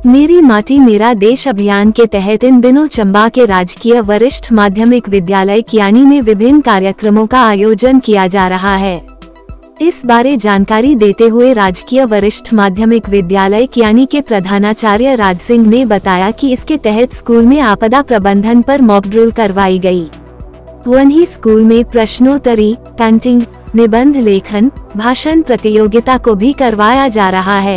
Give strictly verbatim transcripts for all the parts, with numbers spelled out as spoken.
मेरी माटी मेरा देश अभियान के तहत इन दिनों चंबा के राजकीय वरिष्ठ माध्यमिक विद्यालय कियानी में विभिन्न कार्यक्रमों का आयोजन किया जा रहा है। इस बारे जानकारी देते हुए राजकीय वरिष्ठ माध्यमिक विद्यालय कियानी के प्रधानाचार्य राज सिंह ने बताया कि इसके तहत स्कूल में आपदा प्रबंधन पर मॉक ड्रिल करवाई गई। वहीं स्कूल में प्रश्नोत्तरी, पेंटिंग, निबंध लेखन, भाषण प्रतियोगिता को भी करवाया जा रहा है।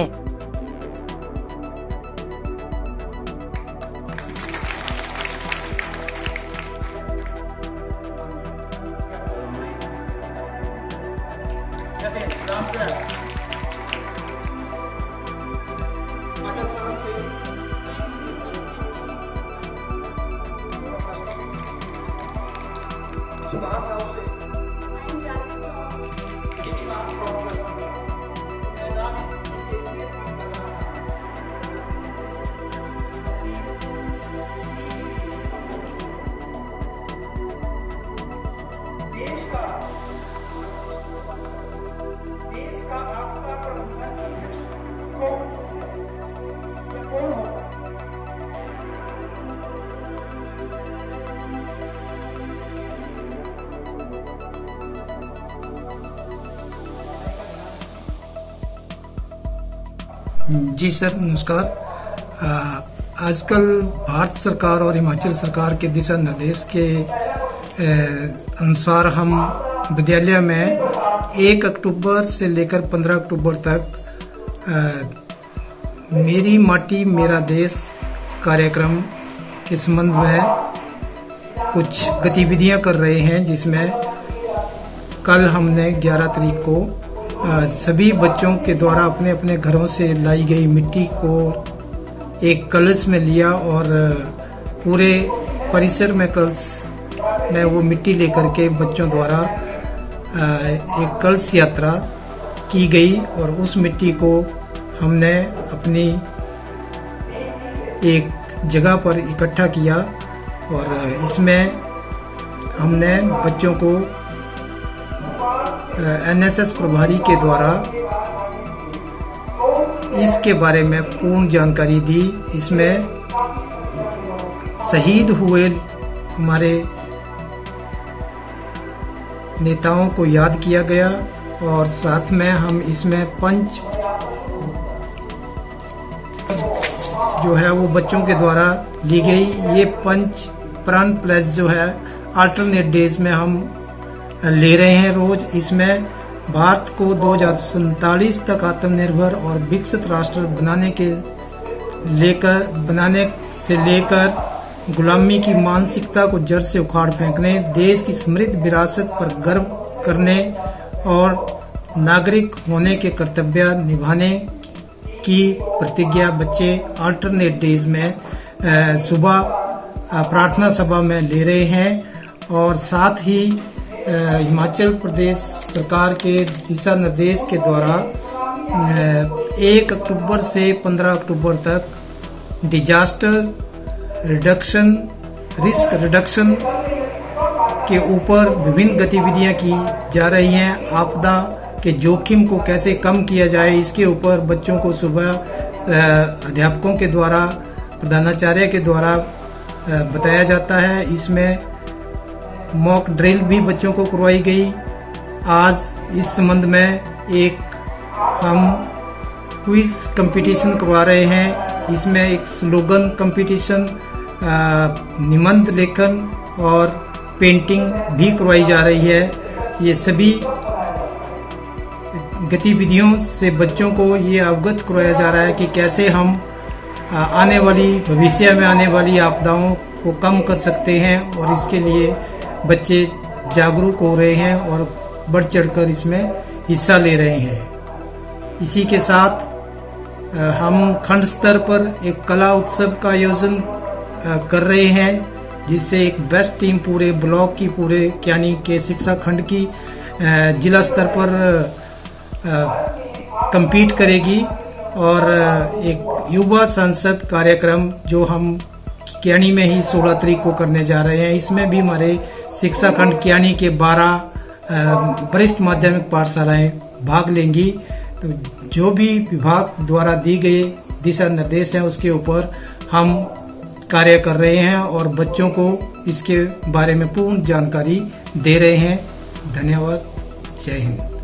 जी सर, नमस्कार। आजकल भारत सरकार और हिमाचल सरकार के दिशा निर्देश के अनुसार हम विद्यालय में एक अक्टूबर से लेकर पंद्रह अक्टूबर तक आ, मेरी माटी मेरा देश कार्यक्रम के संबंध में कुछ गतिविधियां कर रहे हैं, जिसमें कल हमने ग्यारह तारीख को आ, सभी बच्चों के द्वारा अपने अपने घरों से लाई गई मिट्टी को एक कलश में लिया और पूरे परिसर में कलश में वो मिट्टी लेकर के बच्चों द्वारा एक कलश यात्रा की गई और उस मिट्टी को हमने अपनी एक जगह पर इकट्ठा किया और इसमें हमने बच्चों को एन एस एस प्रभारी के द्वारा इसके बारे में पूर्ण जानकारी दी। इसमें शहीद हुए हमारे नेताओं को याद किया गया और साथ में हम इसमें पंच जो है वो बच्चों के द्वारा ली गई। ये पंच प्राण प्लस जो है अल्टरनेट डेज में हम ले रहे हैं रोज। इसमें भारत को दो हजार सैतालीस तक आत्मनिर्भर और विकसित राष्ट्र बनाने के लेकर बनाने से लेकर गुलामी की मानसिकता को जड़ से उखाड़ फेंकने, देश की समृद्ध विरासत पर गर्व करने और नागरिक होने के कर्तव्य निभाने की प्रतिज्ञा बच्चे अल्टरनेट डेज में सुबह प्रार्थना सभा में ले रहे हैं। और साथ ही हिमाचल प्रदेश सरकार के दिशा निर्देश के द्वारा एक अक्टूबर से पंद्रह अक्टूबर तक डिजास्टर रिडक्शन रिस्क रिडक्शन के ऊपर विभिन्न गतिविधियां की जा रही हैं। आपदा के जोखिम को कैसे कम किया जाए, इसके ऊपर बच्चों को सुबह अध्यापकों के द्वारा, प्रधानाचार्य के द्वारा बताया जाता है। इसमें मॉक ड्रिल भी बच्चों को करवाई गई। आज इस संबंध में एक हम क्विज कंपटीशन करवा रहे हैं। इसमें एक स्लोगन कंपटीशन, निबंध लेखन और पेंटिंग भी करवाई जा रही है। ये सभी गतिविधियों से बच्चों को ये अवगत करवाया जा रहा है कि कैसे हम आने वाली भविष्य में आने वाली आपदाओं को कम कर सकते हैं और इसके लिए बच्चे जागरूक हो रहे हैं और बढ़ चढ़कर इसमें हिस्सा ले रहे हैं। इसी के साथ हम खंड स्तर पर एक कला उत्सव का आयोजन कर रहे हैं, जिससे एक बेस्ट टीम पूरे ब्लॉक की, पूरे कियानी के शिक्षा खंड की जिला स्तर पर compete करेगी। और एक युवा संसद कार्यक्रम जो हम कियानी में ही सोलह तारीख को करने जा रहे हैं, इसमें भी हमारे शिक्षा खंड कियानी के बारह वरिष्ठ माध्यमिक पाठशालाएं भाग लेंगी। तो जो भी विभाग द्वारा दी गई दिशा निर्देश हैं उसके ऊपर हम कार्य कर रहे हैं और बच्चों को इसके बारे में पूर्ण जानकारी दे रहे हैं। धन्यवाद। जय हिंद।